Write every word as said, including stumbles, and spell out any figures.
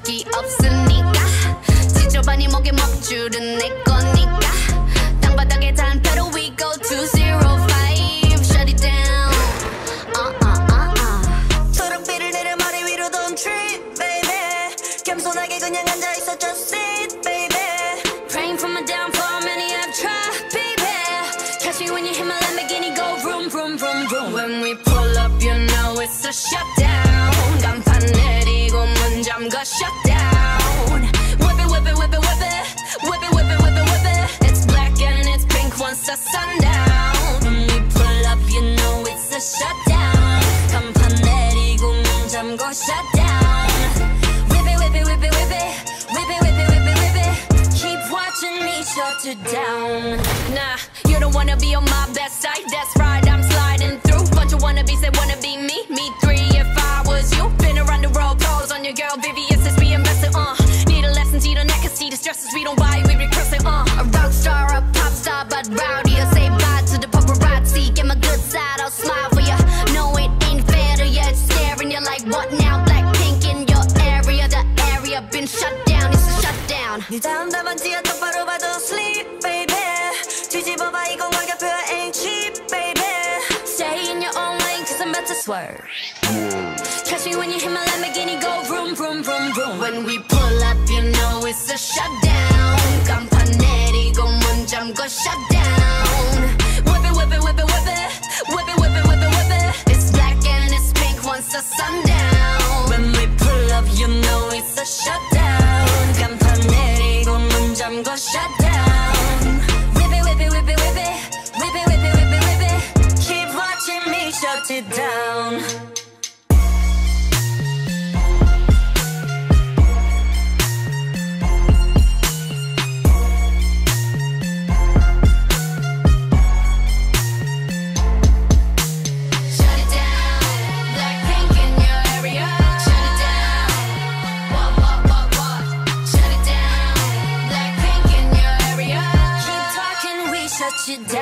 적이 없으니까 지져봐니 목에 먹줄은 내 거니까 땅바닥에 단패로 we go to zero five shut it down uh uh uh uh 초록빛을 내려 머리 위로 don't trip baby 겸손하게 그냥 앉아있어 just sit baby praying for my downfall many have tried baby catch me when you hit my Lamborghini go vroom vroom vroom vroom when we pull up you know it's a shutdown 간판 내리고 문 잠가 shutdown whip it whip it whip it whip it whip it whip it whip it whip it it's black and it's pink once the sundown when we pull up you know it's a shutdown 간판 내리고 문 잠가 shutdown whip it whip it whip it whip it whip it whip it whip it whip it keep watching me shut it down nah you don't wanna be on my best side that's right I'm sliding through bunch of wannabes that wanna be me me three if I was you been around the world pose on your girl V V S is we invested uh need a lesson see the neck and see the stresses we don't buy we regress it uh a rock star a pop star but rowdy I say bye to the paparazzi get my good side I'll smile for ya no it ain't fair to ya it's staring you like what now BLACKPINK in your area the area been shut down it's a shutdown 네 다음 답안지야 똑바로 봐도 sleep baby 뒤집어봐 이건 가격표야 ain't cheap baby stay in your own lane cause I'm about to swerve catch me when you hit my Lamborghini go vroom vroom vroom vroom when we pull up you know it's a shutdown 간판 내리고 문 잠궈 shutdown whip it whip it whip it whip it whip it whip it whip it whip it it's black and it's pink once the sundown when we pull up you know it's a shutdown 간판 내리고 문 잠궈 shutdown whip it whip it whip it whip it whip it whip it whip it whip it keep watching me shut it down shut you down